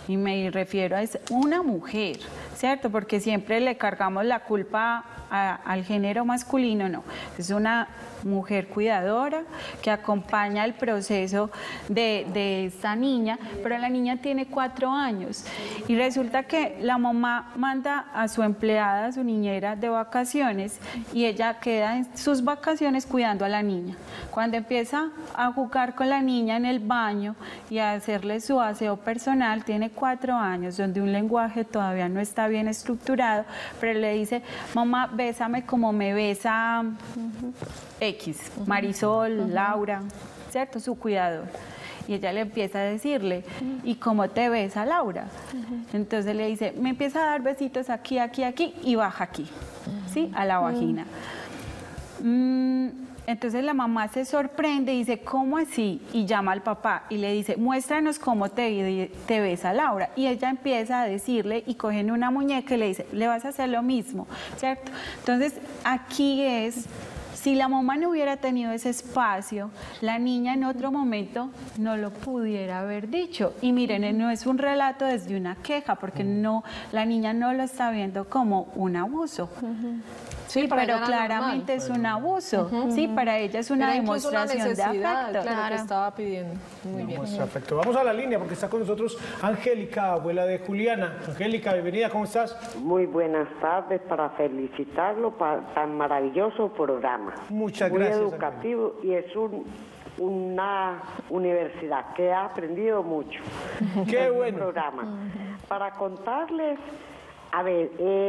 y me refiero a una mujer, ¿cierto? Porque siempre le cargamos la culpa al género masculino, no, es una mujer cuidadora que acompaña el proceso de esta niña, pero la niña tiene 4 años y resulta que la mamá manda a su empleada, a su niñera de vacaciones y ella queda en sus vacaciones cuidando a la niña. Cuando empieza a jugar con la niña en el baño y a hacerle su aseo personal, tiene 4 años, donde un lenguaje todavía no está bien estructurado, pero le dice, mamá, bésame como me besa X, Marisol, Laura, ¿cierto? Su cuidador. Y ella le empieza a decirle, ¿y cómo te besa Laura? Entonces le dice, me empieza a dar besitos aquí, aquí, aquí y baja aquí, ¿sí? A la vagina. Entonces la mamá se sorprende y dice, ¿cómo así? Y llama al papá y le dice, muéstranos cómo te besa Laura. Y ella empieza a decirle y cogen una muñeca y le dice, le vas a hacer lo mismo, ¿cierto? Entonces aquí es, si la mamá no hubiera tenido ese espacio, la niña en otro momento no lo pudiera haber dicho. Y miren, no es un relato desde una queja, porque no, la niña no lo está viendo como un abuso. Sí, pero claramente es un abuso. Sí, para ella es una demostración de afecto. Claro, que estaba pidiendo. Muy bien. Muestra afecto. Vamos a la línea porque está con nosotros Angélica, abuela de Juliana. Angélica, bienvenida, ¿cómo estás? Muy buenas tardes, para felicitarlo por tan maravilloso programa. Muchas gracias. Muy educativo y es una universidad que ha aprendido mucho. Qué bueno. Programa. Para contarles, a ver,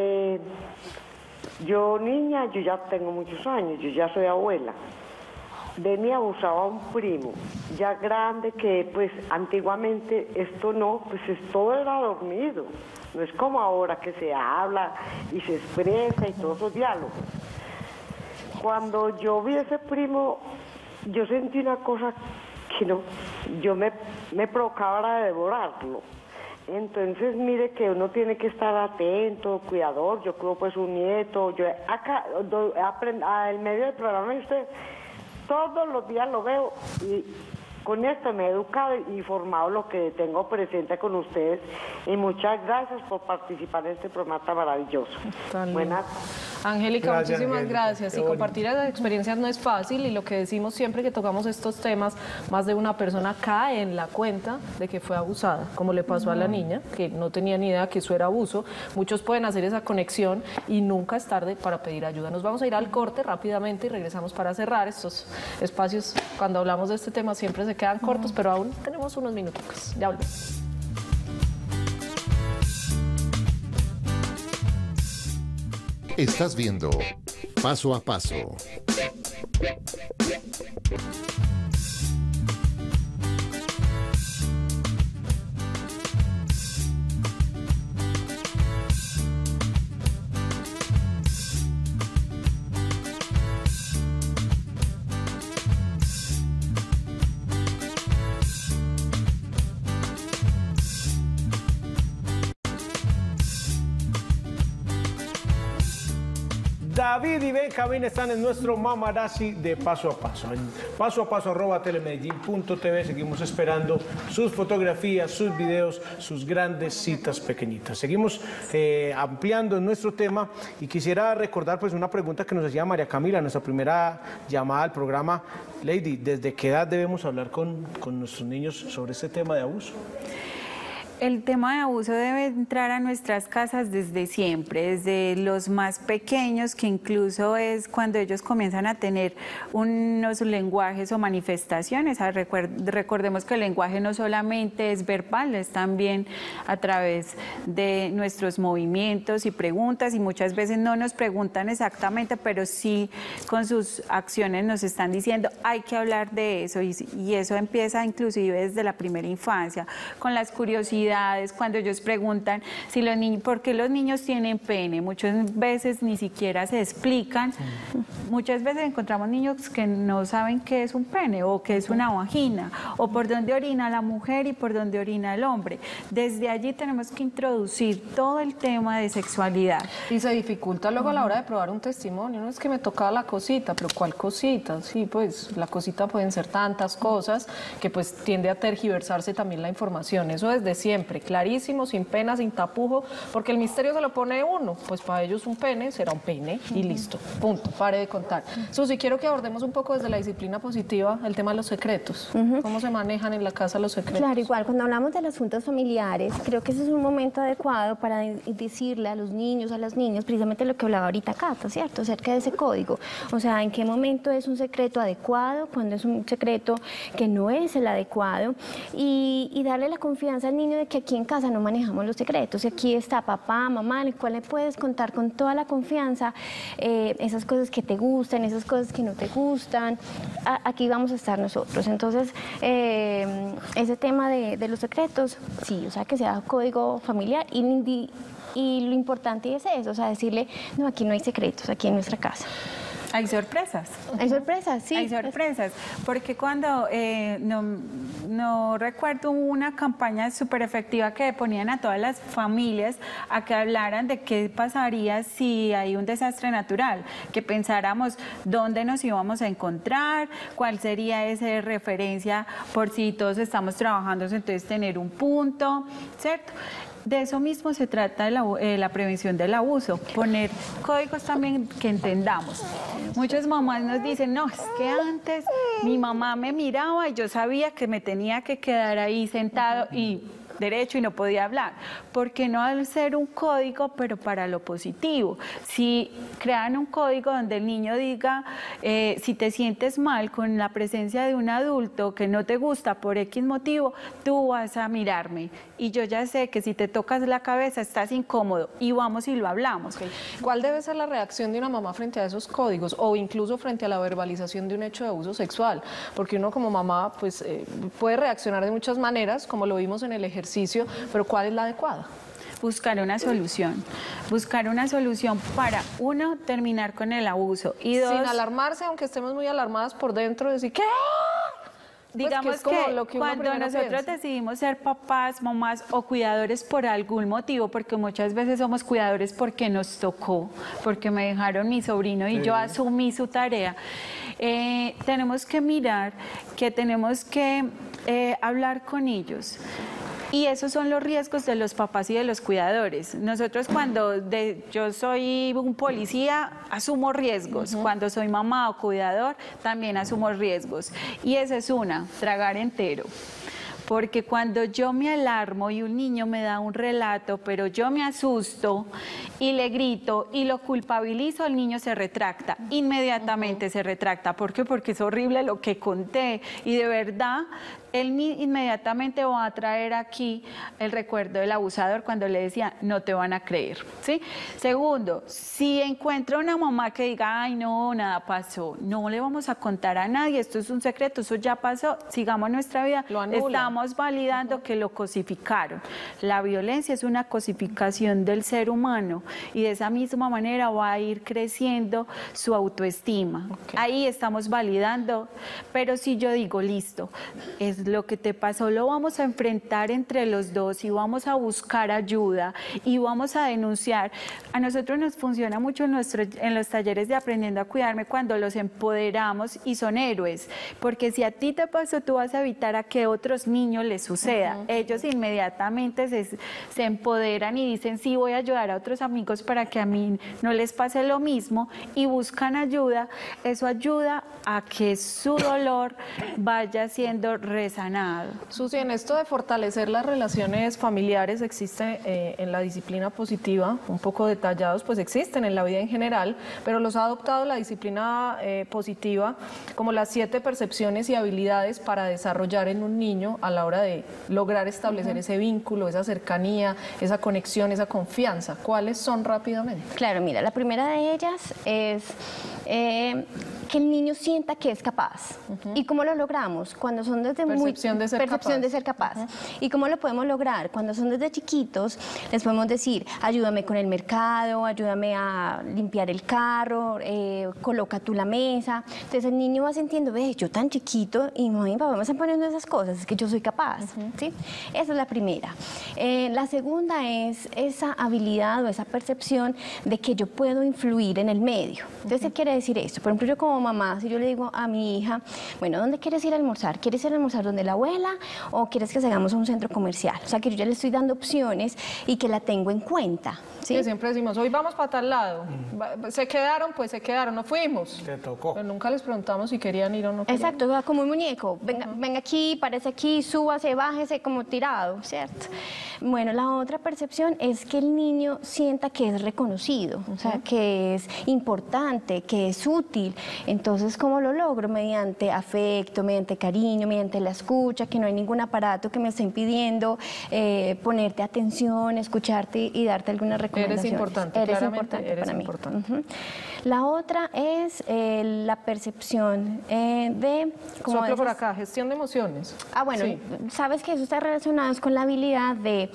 yo niña, yo ya tengo muchos años, yo ya soy abuela. De mí abusaba un primo, ya grande, que pues antiguamente esto no, pues todo era dormido. No es como ahora que se habla y se expresa y todos esos diálogos. Cuando yo vi a ese primo, yo sentí una cosa que no, yo me provocaba de devorarlo. Entonces, mire que uno tiene que estar atento, cuidador. Yo creo pues un nieto. Yo acá, en medio del programa, usted, todos los días lo veo y con esto me he educado y formado lo que tengo presente con ustedes. Y muchas gracias por participar en este programa tan maravilloso. Buenas. Angélica, Gracias, muchísimas Angélica. gracias. Y compartir esas experiencias no es fácil, y lo que decimos siempre que tocamos estos temas, más de una persona cae en la cuenta de que fue abusada, como le pasó a la niña, que no tenía ni idea que eso era abuso. Muchos pueden hacer esa conexión y nunca es tarde para pedir ayuda. Nos vamos a ir al corte rápidamente y regresamos para cerrar. Estos espacios, cuando hablamos de este tema, siempre se quedan cortos, pero aún tenemos unos minutos. Ya volvemos. Estás viendo Paso a Paso. David y Benjamín están en nuestro Mamarazzi de Paso a Paso. En pasoapaso@telemedellin.tv seguimos esperando sus fotografías, sus videos, sus grandes citas pequeñitas. Seguimos ampliando en nuestro tema y quisiera recordar pues una pregunta que nos hacía María Camila, nuestra primera llamada al programa. Lady, ¿desde qué edad debemos hablar con nuestros niños sobre este tema de abuso? El tema de abuso debe entrar a nuestras casas desde siempre, desde los más pequeños, que incluso es cuando ellos comienzan a tener unos lenguajes o manifestaciones. Recordemos que el lenguaje no solamente es verbal, es también a través de nuestros movimientos y preguntas, y muchas veces no nos preguntan exactamente, pero sí con sus acciones nos están diciendo hay que hablar de eso, y eso empieza inclusive desde la primera infancia, con las curiosidades. Cuando ellos preguntan si los niños, ¿por qué los niños tienen pene? Muchas veces ni siquiera se explican. Muchas veces encontramos niños que no saben qué es un pene o qué es una vagina, o por dónde orina la mujer y por dónde orina el hombre. Desde allí tenemos que introducir todo el tema de sexualidad. Y se dificulta luego a la hora de probar un testimonio. No es que me tocaba la cosita, pero ¿cuál cosita? Sí, pues la cosita pueden ser tantas cosas que pues tiende a tergiversarse también la información. Eso desde siempre. siempre, clarísimo, sin pena, sin tapujo, porque el misterio se lo pone uno, pues para ellos un pene será un pene y listo, punto, pare de contar. Susi, quiero que abordemos un poco desde la disciplina positiva el tema de los secretos, cómo se manejan en la casa los secretos. Claro, igual, cuando hablamos de los asuntos familiares, creo que ese es un momento adecuado para decirle a los niños, a las niñas, precisamente lo que hablaba ahorita Cata, ¿cierto? Acerca de ese código. O sea, en qué momento es un secreto adecuado, cuando es un secreto que no es el adecuado, y darle la confianza al niño de que aquí en casa no manejamos los secretos, y aquí está papá, mamá, en el cual le puedes contar con toda la confianza esas cosas que te gustan, esas cosas que no te gustan, aquí vamos a estar nosotros. Entonces, ese tema de los secretos, sí, o sea, que sea código familiar y lo importante es eso, o sea, decirle, no, aquí no hay secretos, aquí en nuestra casa. Hay sorpresas. Hay sorpresas, sí. Hay sorpresas, porque cuando, no recuerdo una campaña súper efectiva que ponían a todas las familias a que hablaran de qué pasaría si hay un desastre natural, que pensáramos dónde nos íbamos a encontrar, cuál sería esa referencia por si todos estamos trabajando, entonces tener un punto, ¿cierto? De eso mismo se trata la prevención del abuso, poner códigos también que entendamos. Muchas mamás nos dicen, no, es que antes mi mamá me miraba y yo sabía que me tenía que quedar ahí sentado y derecho y no podía hablar. ¿Por qué no hacer un código, pero para lo positivo? Si crean un código donde el niño diga, si te sientes mal con la presencia de un adulto que no te gusta por X motivo, tú vas a mirarme. Y yo ya sé que si te tocas la cabeza estás incómodo y vamos y lo hablamos. Okay. ¿Cuál debe ser la reacción de una mamá frente a esos códigos o incluso frente a la verbalización de un hecho de abuso sexual? Porque uno como mamá pues, puede reaccionar de muchas maneras, como lo vimos en el ejercicio, pero ¿cuál es la adecuada? Buscar una solución para, uno, terminar con el abuso y dos... Sin alarmarse, aunque estemos muy alarmadas por dentro, decir, ¿qué? Digamos pues que cuando nosotros decidimos ser papás, mamás o cuidadores por algún motivo, porque muchas veces somos cuidadores porque nos tocó, porque me dejaron mi sobrino y yo asumí su tarea, tenemos que mirar que tenemos que hablar con ellos. Y esos son los riesgos de los papás y de los cuidadores. Nosotros yo soy un policía, asumo riesgos. Cuando soy mamá o cuidador, también asumo riesgos. Y esa es una, tragar entero. Porque cuando yo me alarmo y un niño me da un relato, pero yo me asusto y le grito y lo culpabilizo, el niño se retracta, inmediatamente se retracta. ¿Por qué? Porque es horrible lo que conté y de verdad él inmediatamente va a traer aquí el recuerdo del abusador cuando le decía, no te van a creer, ¿sí? Segundo, si encuentra una mamá que diga, ay no, nada pasó, no le vamos a contar a nadie, esto es un secreto, eso ya pasó, sigamos nuestra vida, estamos validando que lo cosificaron. La violencia es una cosificación del ser humano y de esa misma manera va a ir creciendo su autoestima. Ahí estamos validando, pero si yo digo, listo, es lo que te pasó, lo vamos a enfrentar entre los dos y vamos a buscar ayuda y vamos a denunciar. A nosotros nos funciona mucho en los talleres de Aprendiendo a Cuidarme cuando los empoderamos y son héroes, porque si a ti te pasó, tú vas a evitar a que otros niños les suceda. Ellos inmediatamente se empoderan y dicen, sí, voy a ayudar a otros amigos para que a mí no les pase lo mismo y buscan ayuda. Eso ayuda a que su dolor vaya siendo resanado. Susi, en esto de fortalecer las relaciones familiares existe en la disciplina positiva, un poco detallados, pues existen en la vida en general, pero los ha adoptado la disciplina positiva como las 7 percepciones y habilidades para desarrollar en un niño a la hora de lograr establecer ese vínculo, esa cercanía, esa conexión, esa confianza. ¿Cuáles son rápidamente? Claro, mira, la primera de ellas es que el niño sienta que es capaz. ¿Y cómo lo logramos? Cuando son desde percepción de ser capaz. ¿Y cómo lo podemos lograr? Cuando son desde chiquitos, les podemos decir, ayúdame con el mercado, ayúdame a limpiar el carro, coloca tú la mesa. Entonces el niño va sintiendo, ve, yo tan chiquito y mamá y papá me están poniendo esas cosas, es que yo soy capaz. ¿Sí? Esa es la primera. La segunda es esa habilidad o esa percepción de que yo puedo influir en el medio. Entonces, ¿qué quiere decir esto? Por ejemplo, yo como mamá, si yo le digo a mi hija, bueno, ¿dónde quieres ir a almorzar? ¿Quieres ir a almorzar donde la abuela o quieres que salgamos a un centro comercial? O sea, que yo ya le estoy dando opciones y que la tengo en cuenta. ¿Sí? Que siempre decimos, hoy vamos para tal lado. Se quedaron, pues se quedaron, no fuimos. Te tocó. Pero nunca les preguntamos si querían ir o no querían. Exacto, como un muñeco. Venga aquí, parece aquí, súbase, bájese, como tirado, ¿cierto? Bueno, la otra percepción es que el niño sienta que es reconocido, o sea, que es importante, que es útil. Entonces, ¿cómo lo logro? Mediante afecto, mediante cariño, mediante la escucha, que no hay ningún aparato que me esté impidiendo ponerte atención, escucharte y darte algunas recomendaciones. Eres importante, eres claramente importante eres para mí. importante. La otra es la percepción de... Soplo por acá, gestión de emociones. Ah, bueno, Sí. sabes que eso está relacionado con la habilidad de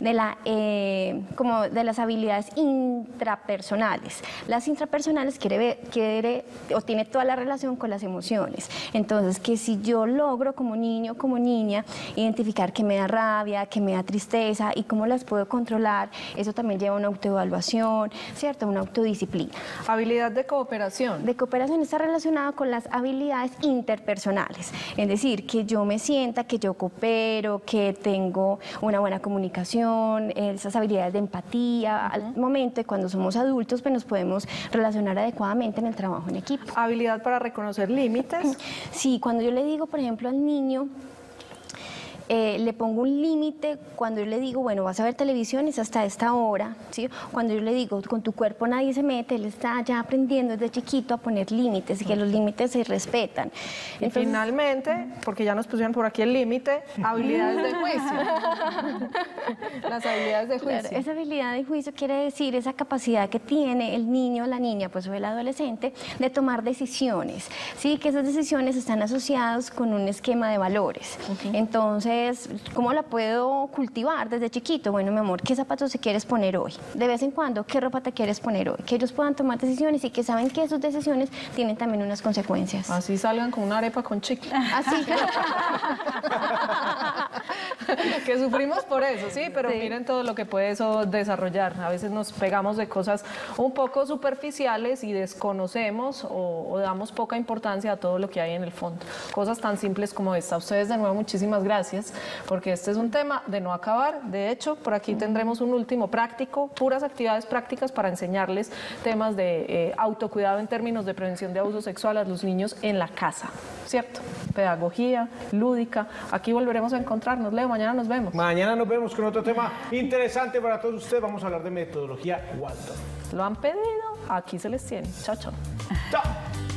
las habilidades intrapersonales. Las intrapersonales quiere o tiene toda la relación con las emociones. Entonces, que si yo logro como niño, como niña, identificar que me da rabia, que me da tristeza y cómo las puedo controlar, eso también lleva a una autoevaluación, ¿cierto? Una autodisciplina. Habilidad de cooperación. De cooperación está relacionada con las habilidades interpersonales, es decir, que yo me sienta, que yo coopero, que tengo una buena comunicación, esas habilidades de empatía. Al momento de cuando somos adultos, pues nos podemos relacionar adecuadamente en el trabajo en equipo. Habilidad para reconocer límites. Sí, cuando yo le digo, por ejemplo, al niño, le pongo un límite cuando yo le digo, bueno, vas a ver televisión, es hasta esta hora, ¿sí? Cuando yo le digo, con tu cuerpo nadie se mete, él está ya aprendiendo desde chiquito a poner límites y que los límites se respetan. Y finalmente, porque ya nos pusieron por aquí el límite, habilidades de juicio. Las habilidades de juicio. Claro, esa habilidad de juicio quiere decir esa capacidad que tiene el niño o la niña, pues o el adolescente, de tomar decisiones, ¿sí? Que esas decisiones están asociadas con un esquema de valores. Entonces, ¿cómo la puedo cultivar desde chiquito? Bueno, mi amor, ¿qué zapatos te quieres poner hoy? De vez en cuando, ¿qué ropa te quieres poner hoy? Que ellos puedan tomar decisiones y que saben que sus decisiones tienen también unas consecuencias. Así salgan con una arepa con chicle. Así. Que sufrimos por eso, sí, pero Sí. miren todo lo que puede eso desarrollar. A veces nos pegamos de cosas un poco superficiales y desconocemos o damos poca importancia a todo lo que hay en el fondo. Cosas tan simples como esta. A ustedes de nuevo muchísimas gracias, porque este es un tema de no acabar. De hecho, por aquí tendremos un último práctico, puras actividades prácticas para enseñarles temas de autocuidado en términos de prevención de abuso sexual a los niños en la casa, ¿cierto? Pedagogía, lúdica. Aquí volveremos a encontrarnos. Leo, mañana nos vemos. Mañana nos vemos con otro tema interesante para todos ustedes. Vamos a hablar de metodología Waldorf. ¿Lo han pedido? Aquí se les tiene. Chao, chao. Chao.